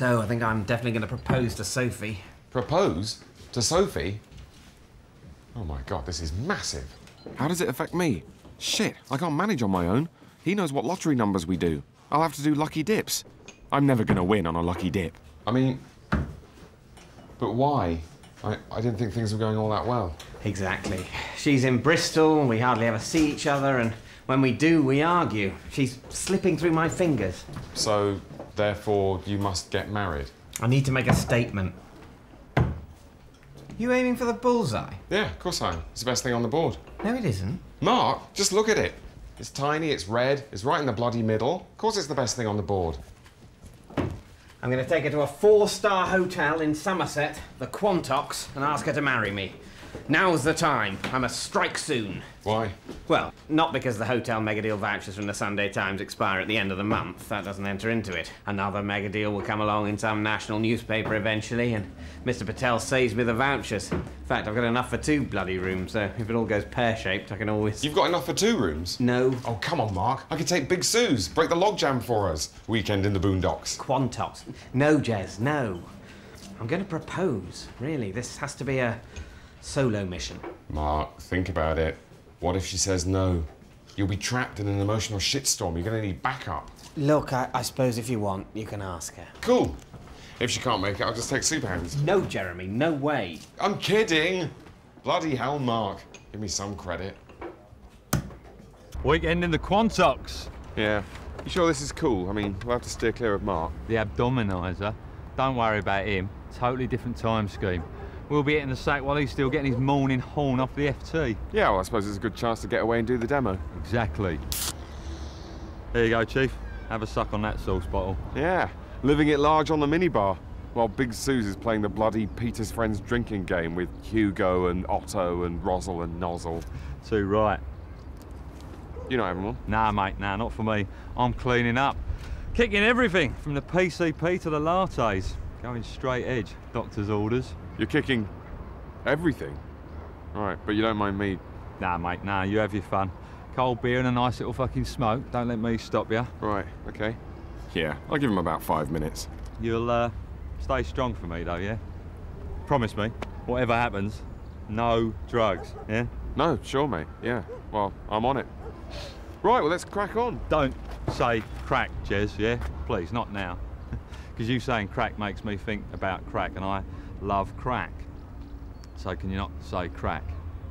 So, I think I'm definitely going to propose to Sophie. Propose? To Sophie? Oh my God, this is massive. How does it affect me? Shit, I can't manage on my own. He knows what lottery numbers we do. I'll have to do lucky dips. I'm never gonna win on a lucky dip. I mean, but why? I didn't think things were going all that well. Exactly. She's in Bristol, we hardly ever see each other, and when we do, we argue. She's slipping through my fingers. So, therefore, you must get married? I need to make a statement. You aiming for the bullseye? Yeah, of course I am. It's the best thing on the board. No, it isn't. Mark, just look at it. It's tiny, it's red, it's right in the bloody middle. Of course it's the best thing on the board. I'm going to take her to a 4-star hotel in Somerset, the Quantox, and ask her to marry me. Now's the time. I must strike soon. Why? Well, not because the hotel megadeal vouchers from the Sunday Times expire at the end of the month. That doesn't enter into it. Another megadeal will come along in some national newspaper eventually, and Mr. Patel saves me the vouchers. In fact, I've got enough for 2 bloody rooms, so if it all goes pear-shaped, I can always... You've got enough for 2 rooms? No. Oh, come on, Mark. I could take Big Sue's. Break the logjam for us. Weekend in the boondocks. Quantox. No, Jez, no. I'm going to propose. Really, this has to be a solo mission. Mark, think about it. What if she says no? You'll be trapped in an emotional shitstorm. You're going to need backup. Look, I suppose if you want, you can ask her. Cool. If she can't make it, I'll just take soup hands. No, Jeremy, no way. I'm kidding. Bloody hell, Mark. Give me some credit. Weekend in the Quantox. Yeah. You sure this is cool? I mean, we'll have to steer clear of Mark. The abdominizer. Don't worry about him. Totally different time scheme. We'll be hitting the sack while he's still getting his morning horn off the FT. Yeah, well, I suppose it's a good chance to get away and do the demo. Exactly. There you go, Chief. Have a suck on that sauce bottle. Yeah, living it large on the minibar, while Big Suze is playing the bloody Peter's Friends drinking game with Hugo and Otto and Rozzle and Nozzle. Too right. You not having one? Nah, mate, nah, not for me. I'm cleaning up. Kicking everything, from the PCP to the lattes. Going straight edge, doctor's orders. You're kicking everything? All right, but you don't mind me? Nah, mate, nah, you have your fun. Cold beer and a nice little fucking smoke. Don't let me stop you. Right, okay. Yeah, I'll give him about 5 minutes. You'll, stay strong for me, though, yeah? Promise me, whatever happens, no drugs, yeah? No, sure, mate, yeah. Well, I'm on it. Right, well, let's crack on. Don't say crack, Jez, yeah? Please, not now. Because you saying crack makes me think about crack, and I love crack. So can you not say crack?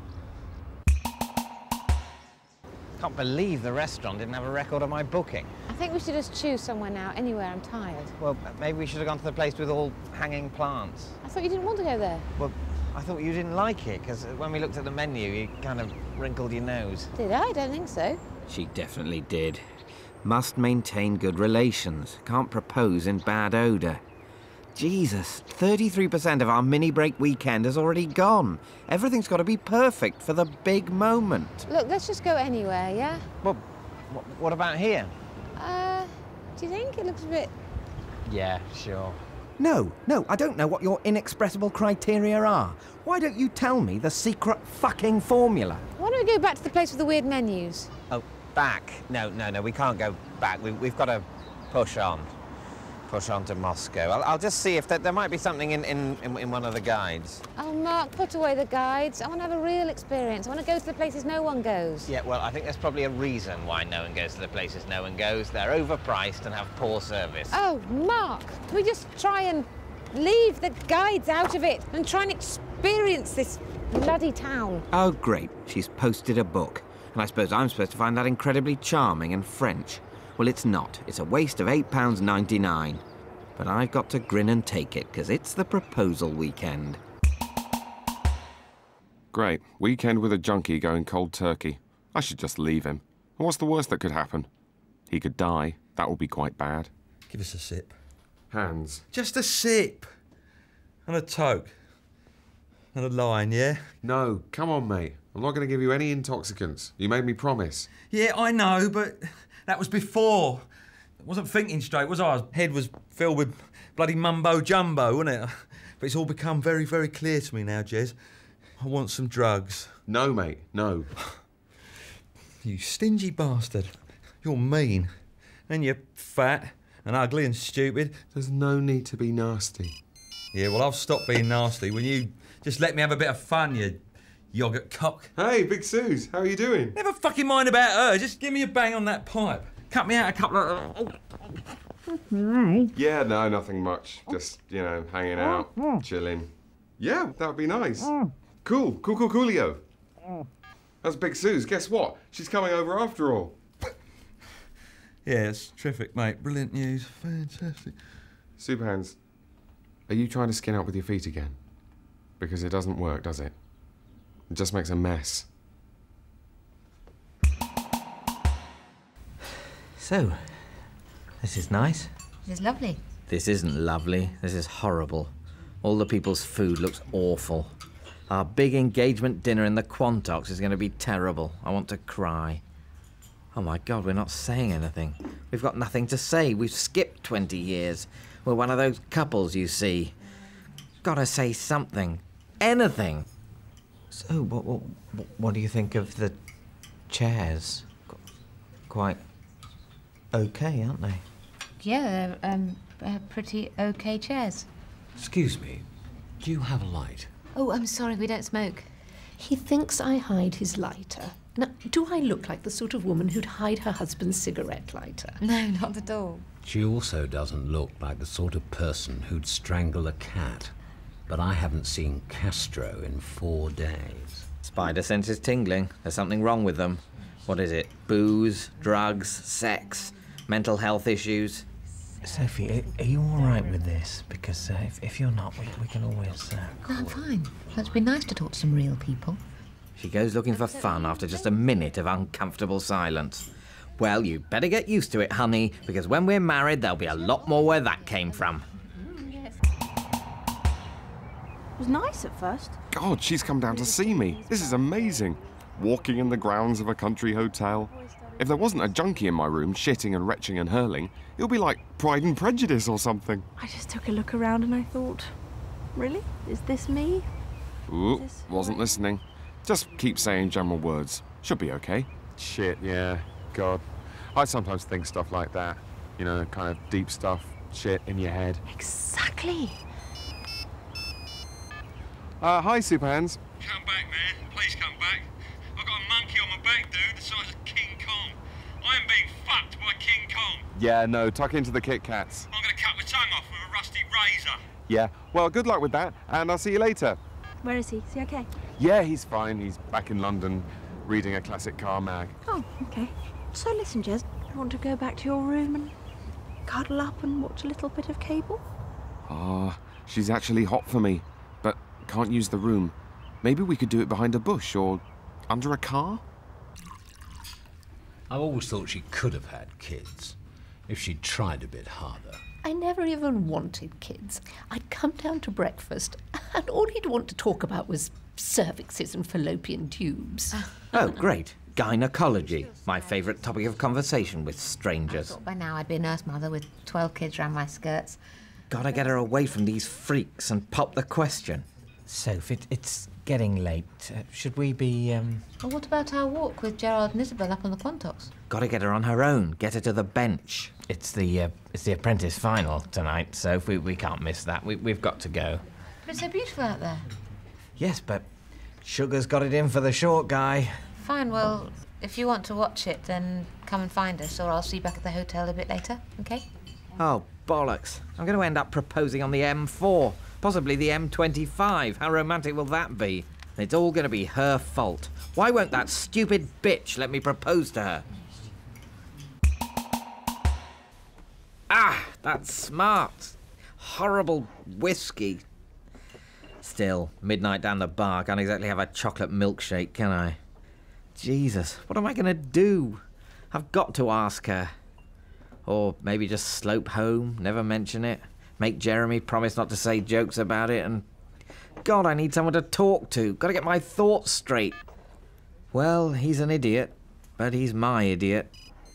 Can't believe the restaurant didn't have a record of my booking. I think we should just choose somewhere now, anywhere. I'm tired. Well, maybe we should have gone to the place with all hanging plants. I thought you didn't want to go there. Well, I thought you didn't like it, because when we looked at the menu, you kind of wrinkled your nose. Did I? I don't think so. She definitely did. Must maintain good relations. Can't propose in bad odour. Jesus, 33% of our mini-break weekend has already gone. Everything's got to be perfect for the big moment. Look, let's just go anywhere, yeah? Well, what about here? Do you think? It looks a bit... Yeah, sure. No, I don't know what your inexpressible criteria are. Why don't you tell me the secret fucking formula? Why don't we go back to the place with the weird menus? Oh, back? No, we can't go back. We've got to push on. Push on to Moscow. I'll just see if there might be something in one of the guides. Oh, Mark, put away the guides. I want to have a real experience. I want to go to the places no one goes. Yeah, well, I think there's probably a reason why no one goes to the places no one goes. They're overpriced and have poor service. Oh, Mark, can we just try and leave the guides out of it and try and experience this bloody town? Oh, great. She's posted a book. And I suppose I'm supposed to find that incredibly charming and French. Well, it's not. It's a waste of £8.99. But I've got to grin and take it, because it's the proposal weekend. Great. Weekend with a junkie going cold turkey. I should just leave him. And what's the worst that could happen? He could die. That would be quite bad. Give us a sip. Hands. Just a sip. And a toke. And a line, yeah? No, come on, mate. I'm not going to give you any intoxicants. You made me promise. Yeah, I know, but that was before. I wasn't thinking straight, was I? Head was filled with bloody mumbo-jumbo, wasn't it? But it's all become very, very clear to me now, Jez. I want some drugs. No, mate, no. You stingy bastard. You're mean. And you're fat. and ugly and stupid. There's no need to be nasty. Yeah, well, I'll stop being nasty when you just let me have a bit of fun, you yoghurt cock. Hey, Big Suze, how are you doing? Never fucking mind about her. Just give me a bang on that pipe. Cut me out a couple of... Yeah, no, nothing much. Just, you know, hanging out, chilling. Yeah, that would be nice. Cool, coolio. That's Big Suze. Guess what? She's coming over after all. Yeah, it's terrific, mate. Brilliant news. Fantastic. Superhands, are you trying to skin out with your feet again? Because it doesn't work, does it? It just makes a mess. So, this is nice. It is lovely. This isn't lovely. This is horrible. All the people's food looks awful. Our big engagement dinner in the Quantox is going to be terrible. I want to cry. Oh my God, we're not saying anything. We've got nothing to say. We've skipped 20 years. We're one of those couples you see. Gotta say something. Anything. So, what do you think of the chairs? Quite okay, aren't they? Yeah, they're pretty okay chairs. Excuse me, do you have a light? Oh, I'm sorry, we don't smoke. He thinks I hide his lighter. Now, do I look like the sort of woman who'd hide her husband's cigarette lighter? No, not at all. She also doesn't look like the sort of person who'd strangle a cat. But I haven't seen Castro in 4 days. Spider sense is tingling. There's something wrong with them. What is it? Booze, drugs, sex, mental health issues? Sophie, are you all right with this? Because if you're not, we can always... No, I'm fine. It'd be nice to talk to some real people. She goes looking for fun after just a minute of uncomfortable silence. Well, you better get used to it, honey, because when we're married, there'll be a lot more where that came from. It was nice at first. God, she's come down to see me. This is amazing. Walking in the grounds of a country hotel. If there wasn't a junkie in my room shitting and retching and hurling, it would be like Pride and Prejudice or something. I just took a look around and I thought, really? Is this me? Ooh, wasn't listening. Just keep saying general words. Should be okay. Shit, yeah. God. I sometimes think stuff like that. You know, kind of deep stuff, shit in your head. Exactly. Hi, Superhands. Come back, man. Please come back. I've got a monkey on my back, dude, the size of King Kong. I am being fucked by King Kong. Yeah, no, tuck into the Kit Kats. I'm going to cut my tongue off with a rusty razor. Yeah, well, good luck with that, and I'll see you later. Where is he? Is he okay? Yeah, he's fine. He's back in London, reading a classic car mag. Oh, okay. So listen, Jez, you want to go back to your room and cuddle up and watch a little bit of cable? Ah, she's actually hot for me, but can't use the room. Maybe we could do it behind a bush or under a car? I always thought she could have had kids, if she'd tried a bit harder. I never even wanted kids. I'd come down to breakfast, and all he'd want to talk about was cervixes and fallopian tubes. Oh, great. Gynecology. My favourite topic of conversation with I strangers. thought by now I'd be a nurse mother with 12 kids round my skirts. Gotta get her away from these freaks and pop the question. Soph, it's getting late. Should we be, Well, what about our walk with Gerard and Isabel up on the Quantox? Gotta get her on her own. Get her to the bench. It's the Apprentice final tonight, Soph. We can't miss that. We've got to go. But it's so beautiful out there. Yes, but Sugar's got it in for the short guy. Fine, well, if you want to watch it, then come and find us, or I'll see you back at the hotel a bit later, okay? Oh, bollocks. I'm going to end up proposing on the M4. Possibly the M25. How romantic will that be? And it's all going to be her fault. Why won't that stupid bitch let me propose to her? Ah, that's smart. Horrible whiskey. Still, midnight down the bar, can't exactly have a chocolate milkshake, can I? Jesus, what am I going to do? I've got to ask her. Or maybe just slope home, never mention it. Make Jeremy promise not to say jokes about it, and... God, I need someone to talk to. Gotta get my thoughts straight. Well, he's an idiot, but he's my idiot.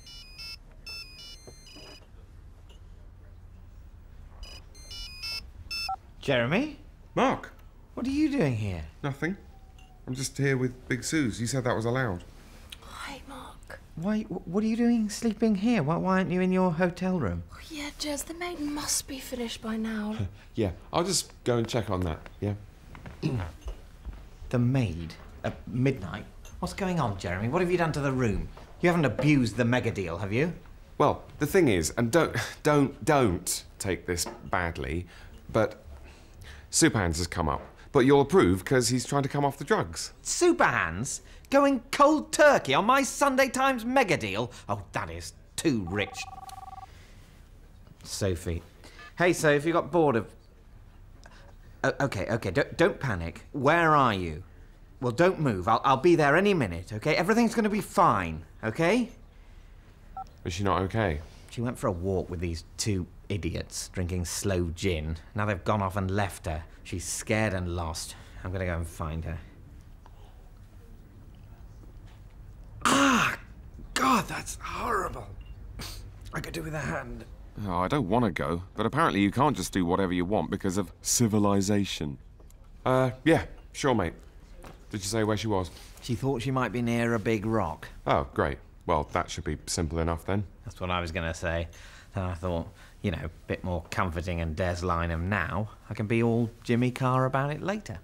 Jeremy? Mark! What are you doing here? Nothing. I'm just here with Big Suze. You said that was allowed. Hi, Mark. What are you doing sleeping here? Why aren't you in your hotel room? Oh, yeah, Jez, the maid must be finished by now. Yeah, I'll just go and check on that, yeah? The maid? At midnight? What's going on, Jeremy? What have you done to the room? You haven't abused the mega deal, have you? Well, the thing is, and don't take this badly, but Superhands has come up. But you'll approve because he's trying to come off the drugs. Superhands? Going cold turkey on my Sunday Times mega deal? Oh, that is too rich. Sophie. Hey, Sophie, you got bored of... Okay, don't panic. Where are you? Well, don't move. I'll be there any minute, okay? Everything's going to be fine, okay? Is she not okay? She went for a walk with these two idiots drinking slow gin. Now they've gone off and left her. She's scared and lost. I'm going to go and find her. Ah! God, that's horrible. I could do with a hand. Oh, I don't want to go, but apparently you can't just do whatever you want because of civilization. Yeah, sure, mate. Did you say where she was? She thought she might be near a big rock. Oh, great. Well, that should be simple enough then. That's what I was going to say. Then I thought, you know, a bit more comforting and Des Lynam now. I can be all Jimmy Carr about it later.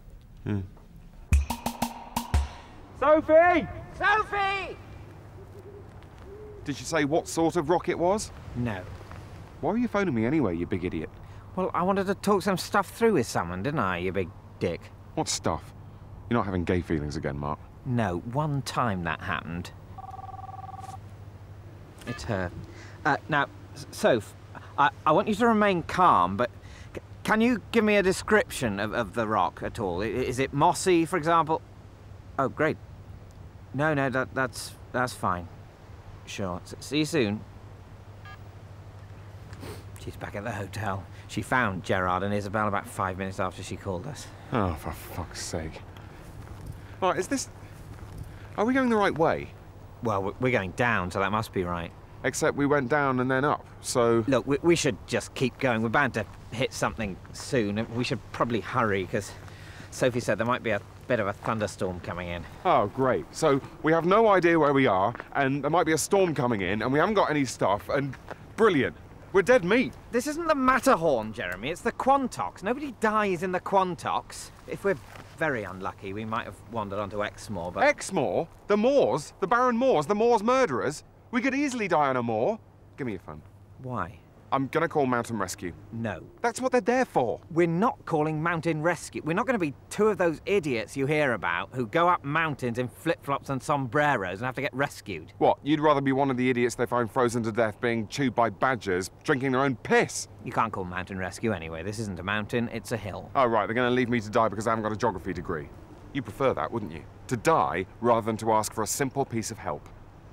Sophie! Sophie! Did you say what sort of rock it was? No. Why were you phoning me anyway, you big idiot? Well, I wanted to talk some stuff through with someone, didn't I, you big dick? What stuff? You're not having gay feelings again, Mark. No, one time that happened. It's her. Now, Soph, I want you to remain calm, but can you give me a description of the rock at all? Is it mossy, for example? Oh, great. No, that's fine. Sure. See you soon. She's back at the hotel. She found Gerard and Isabel about 5 minutes after she called us. Oh, for fuck's sake. Right, are we going the right way? Well, we're going down, so that must be right. Except we went down and then up, so... Look, we should just keep going. We're bound to hit something soon. We should probably hurry, because Sophie said there might be a bit of a thunderstorm coming in. Oh, great. So we have no idea where we are, and there might be a storm coming in, and we haven't got any stuff, and... Brilliant. We're dead meat. This isn't the Matterhorn, Jeremy. It's the Quantocks. Nobody dies in the Quantocks. If we're very unlucky, we might have wandered onto Exmoor, but... Exmoor? The Moors? The Baron Moors? The Moors murderers? We could easily die on a moor. Give me your phone. Why? I'm gonna call Mountain Rescue. No. That's what they're there for. We're not calling Mountain Rescue. We're not going to be two of those idiots you hear about who go up mountains in flip-flops and sombreros and have to get rescued. What, you'd rather be one of the idiots they find frozen to death being chewed by badgers, drinking their own piss? You can't call Mountain Rescue anyway. This isn't a mountain, it's a hill. Oh, right, they're gonna leave me to die because I haven't got a geography degree. You'd prefer that, wouldn't you? To die rather than to ask for a simple piece of help.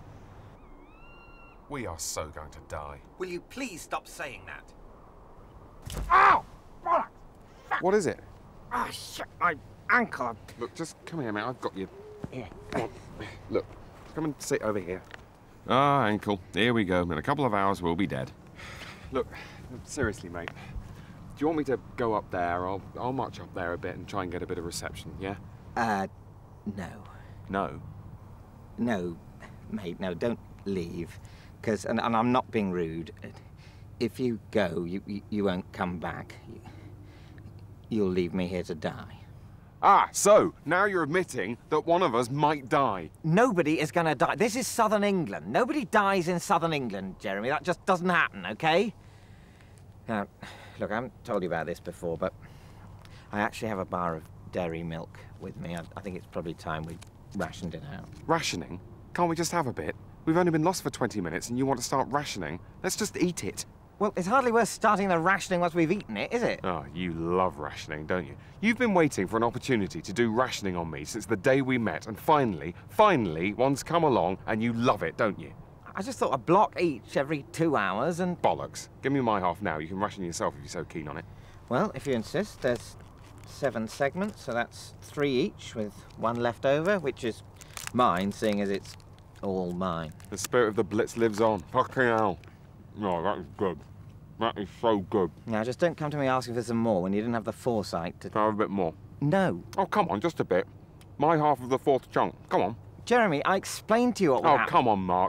We are so going to die. Will you please stop saying that? Ow! What is it? Ah, shit, my ankle. Look, just come here, mate. I've got you. Here. Come on. Look, come and sit over here. Ah, ankle. Here we go. In a couple of hours, we'll be dead. Look, seriously, mate. Do you want me to go up there? I'll march up there a bit and try and get a bit of reception, yeah? No. No? No, mate, no, don't leave. Because, and I'm not being rude, if you go, you won't come back. You'll leave me here to die. Ah, so now you're admitting that one of us might die. Nobody is going to die. This is southern England. Nobody dies in southern England, Jeremy. That just doesn't happen, okay? Look, I haven't told you about this before, but I actually have a bar of dairy milk with me. I think it's probably time we rationed it out. Rationing? Can't we just have a bit? We've only been lost for 20 minutes and you want to start rationing? Let's just eat it. Well, it's hardly worth starting the rationing once we've eaten it, is it? Oh, you love rationing, don't you? You've been waiting for an opportunity to do rationing on me since the day we met, and finally, one's come along and you love it, don't you? I just thought a block each every 2 hours and... Bollocks. Give me my half now. You can ration yourself if you're so keen on it. Well, if you insist, there's 7 segments, so that's 3 each, with 1 left over, which is mine, seeing as it's all mine. The spirit of the Blitz lives on. Fucking hell. Oh, that is good. That is so good. Now, just don't come to me asking for some more when you didn't have the foresight to... Can I have a bit more? No. Oh, come on, just a bit. My half of the 4th chunk. Come on. Jeremy, I explained to you what would happen. Oh, come on, Mark.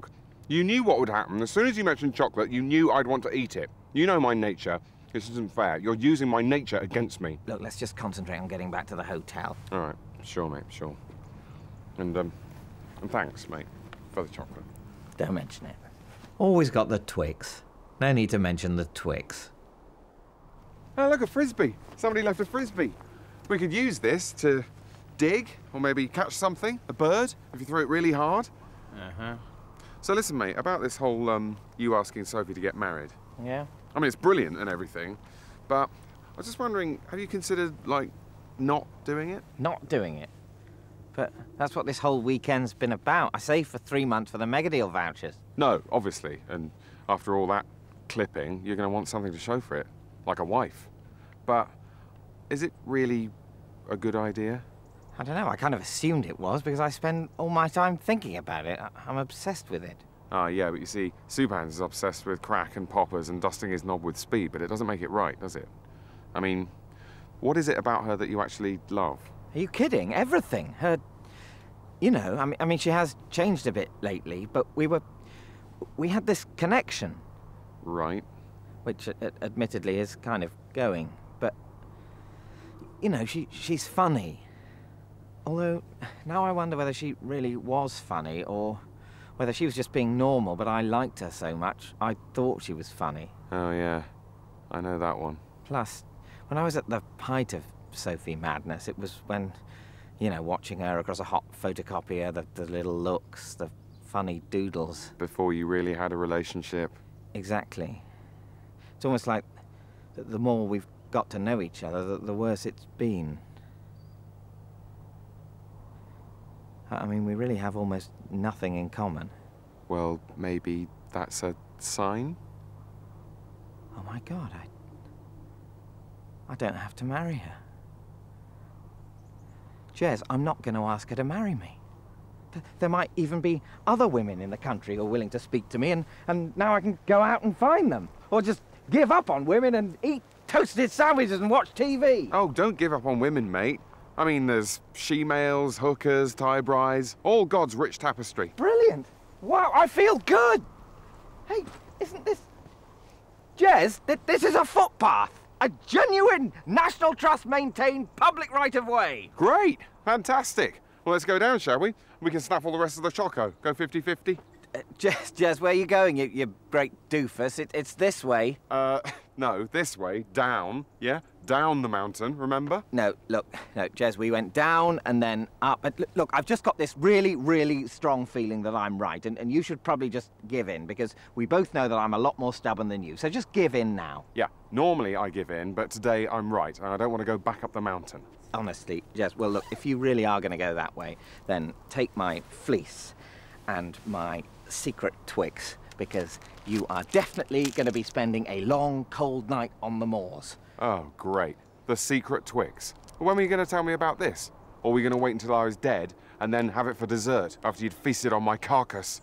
You knew what would happen. As soon as you mentioned chocolate, you knew I'd want to eat it. You know my nature. This isn't fair. You're using my nature against me. Look, let's just concentrate on getting back to the hotel. All right. Sure, mate, sure. And thanks, mate, for the chocolate. Don't mention it. Always got the Twix. No need to mention the Twix. Oh, look, a frisbee. Somebody left a frisbee. We could use this to dig, or maybe catch something, a bird, if you throw it really hard. Uh-huh. So listen, mate, about this whole, you asking Sophie to get married. Yeah? I mean, it's brilliant and everything, but I was just wondering, have you considered, like, not doing it? Not doing it? But that's what this whole weekend's been about. I saved for 3 months for the Megadeal vouchers. No, obviously, and after all that clipping, you're going to want something to show for it, like a wife. But is it really a good idea? I don't know, I kind of assumed it was because I spend all my time thinking about it. I'm obsessed with it. Ah, yeah, but you see, Souphands is obsessed with crack and poppers and dusting his knob with speed, but it doesn't make it right, does it? I mean, what is it about her that you actually love? Are you kidding? Everything. Her... You know, I mean, she has changed a bit lately, but we had this connection. Right. Which, admittedly, is kind of going. But, you know, she's funny. Although, now I wonder whether she really was funny, or whether she was just being normal, but I liked her so much, I thought she was funny. Oh, yeah. I know that one. Plus, when I was at the height of Sophie madness, it was when, you know, watching her across a hot photocopier, the little looks, the funny doodles. Before you really had a relationship. Exactly. It's almost like the more we've got to know each other, the worse it's been. I mean, we really have almost nothing in common. Well, maybe that's a sign? Oh my God, I don't have to marry her. Jez, I'm not going to ask her to marry me. There might even be other women in the country who are willing to speak to me, and now I can go out and find them. Or just give up on women and eat toasted sandwiches and watch TV. Oh, don't give up on women, mate. I mean, there's she-males, hookers, tie-brides, all God's rich tapestry. Brilliant. Wow, I feel good. Hey, isn't this... Jez, this is a footpath. A genuine National Trust maintained public right-of-way. Great. Fantastic. Well, let's go down, shall we? We can snaffle the rest of the choco. Go 50-50. Jez, where are you going, you great doofus? It's this way. No, this way. Down. Yeah? Down the mountain, remember? No, Jez, we went down and then up. Look, I've just got this really, really strong feeling that I'm right, and you should probably just give in, because we both know that I'm a lot more stubborn than you, so just give in now. Yeah, normally I give in, but today I'm right, and I don't want to go back up the mountain. Honestly, Jez, well, look, if you really are going to go that way, then take my fleece and my secret Twix, because you are definitely going to be spending a long, cold night on the moors. Oh, great. The secret Twix. When were you going to tell me about this? Or were you going to wait until I was dead and then have it for dessert after you'd feasted on my carcass?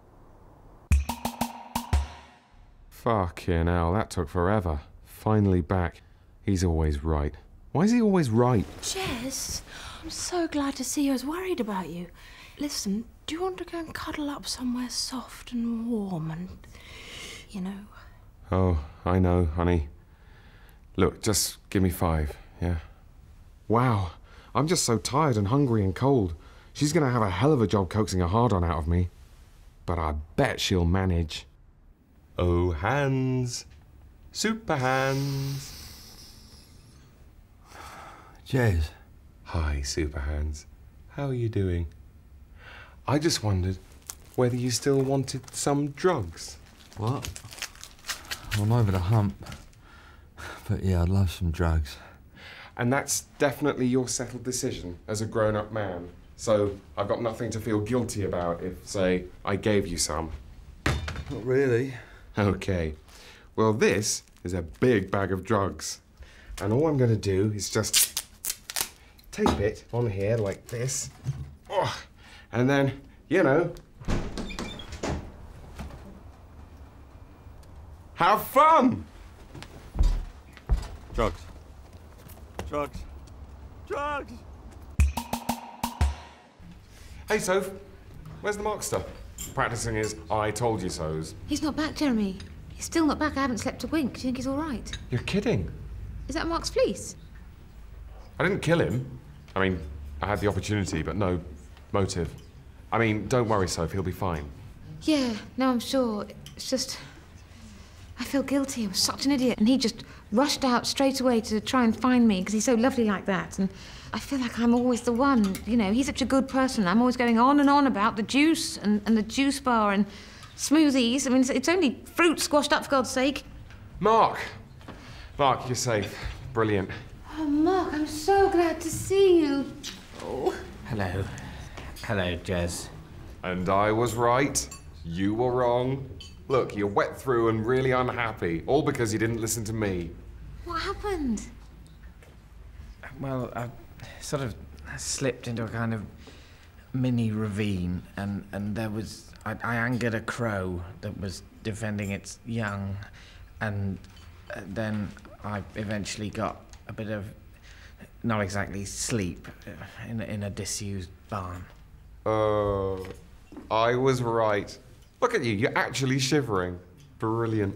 Fucking hell, that took forever. Finally back. He's always right. Why is he always right? Jez, I'm so glad to see you. I was worried about you. Listen, do you want to go and cuddle up somewhere soft and warm and, you know? Oh, I know, honey. Look, just give me 5, yeah? Wow, I'm just so tired and hungry and cold. She's gonna have a hell of a job coaxing a hard-on out of me. But I bet she'll manage. Oh, hands. Super hands. Jez. Hi, Super Hands. How are you doing? I just wondered whether you still wanted some drugs. What? I'm over the hump. But yeah, I'd love some drugs. And that's definitely your settled decision as a grown-up man. So I've got nothing to feel guilty about if, say, I gave you some. Not really. Okay. Well, this is a big bag of drugs. And all I'm going to do is just tape it on here like this. Oh, and then, you know, have fun! Drugs. Drugs. Drugs! Hey, Soph, where's the Markster? practicing his I told you so's. He's not back, Jeremy. He's still not back. I haven't slept a wink. Do you think he's all right? You're kidding. Is that Mark's fleece? I didn't kill him. I mean, I had the opportunity, but no motive. I mean, don't worry, Soph, he'll be fine. Yeah, no, I'm sure. It's just... I feel guilty. I was such an idiot. And he just rushed out straight away to try and find me because he's so lovely like that. And I feel like I'm always the one. You know, he's such a good person. I'm always going on and on about the juice and the juice bar and smoothies. I mean, it's only fruit squashed up, for God's sake. Mark! Mark, you're safe. Brilliant. Oh, Mark, I'm so glad to see you. Oh. Hello. Hello, Jez. And I was right. You were wrong. Look, you're wet through and really unhappy, all because you didn't listen to me. What happened? Well, I sort of slipped into a kind of mini ravine, and there was... I angered a crow that was defending its young, and then I eventually got a bit of, not exactly sleep, in a disused barn. Oh, I was right. Look at you, you're actually shivering. Brilliant.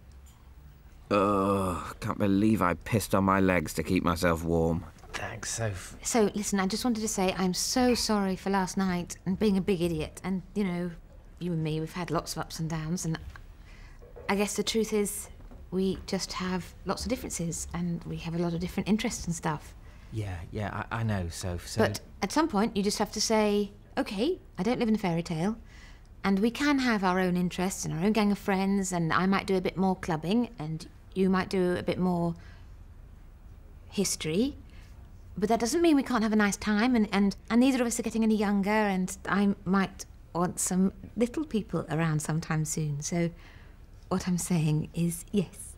Ugh, can't believe I pissed on my legs to keep myself warm. Thanks, Soph. So, listen, I just wanted to say I'm so sorry for last night and being a big idiot. And, you know, you and me, we've had lots of ups and downs, and I guess the truth is we just have lots of differences and we have a lot of different interests and stuff. Yeah, I know, Soph, so... But at some point, you just have to say, OK, I don't live in a fairy tale, and we can have our own interests and our own gang of friends, and I might do a bit more clubbing, and you might do a bit more history, but that doesn't mean we can't have a nice time, and neither of us are getting any younger, and I might want some little people around sometime soon, so what I'm saying is yes.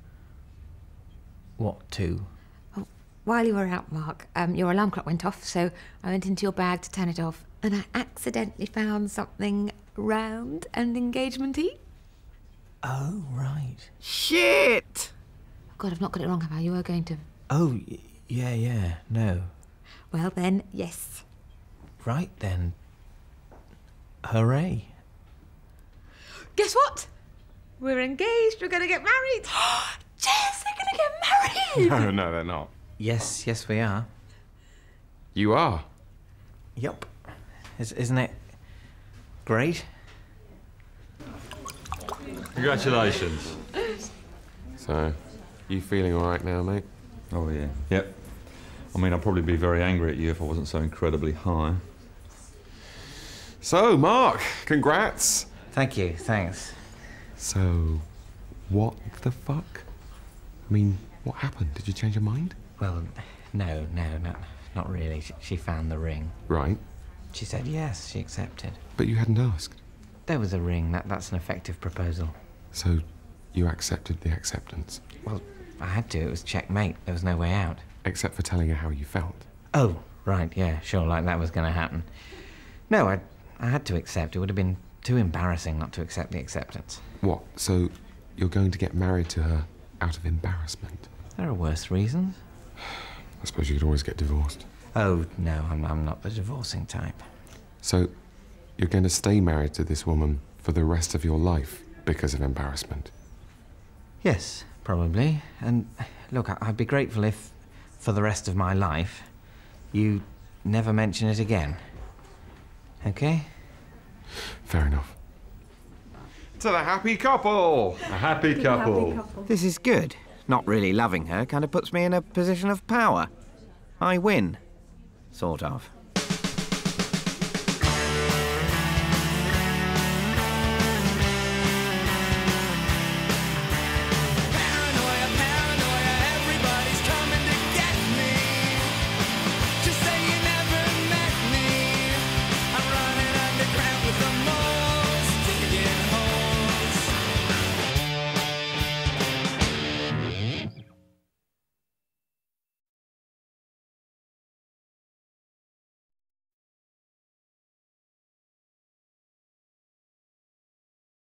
What to? Oh, while you were out, Mark, your alarm clock went off, so I went into your bag to turn it off, and I accidentally found something round and engagement-y. Oh, right. Shit! Oh, God, I've not got it wrong, have I? You were going to... Oh, yeah, no. Well, then, yes. Right, then. Hooray. Guess what? We're engaged. We're going to get married. Jess, they're going to get married. No, they're not. Yes, we are. You are? Yup. Isn't it great? Congratulations. So, you feeling all right now, mate? Oh, yeah. Yep. I mean, I'd probably be very angry at you if I wasn't so incredibly high. So, Mark, congrats. Thank you, thanks. So, what the fuck? I mean, what happened? Did you change your mind? Well, no, not really. She found the ring. Right. She said yes, she accepted. But you hadn't asked. There was a ring, that's an effective proposal. So, you accepted the acceptance? Well, I had to, it was checkmate, there was no way out. Except for telling her how you felt. Oh, right, yeah, sure, like that was going to happen. No, I had to accept. It would have been too embarrassing not to accept the acceptance. What, so you're going to get married to her out of embarrassment? There are worse reasons. I suppose you could always get divorced. Oh, no, I'm not the divorcing type. So, you're going to stay married to this woman for the rest of your life because of embarrassment? Yes, probably. And look, I'd be grateful if, for the rest of my life, you never mention it again. Okay? Fair enough. To the happy couple! A happy couple. This is good. Not really loving her kind of puts me in a position of power. I win. Sort of.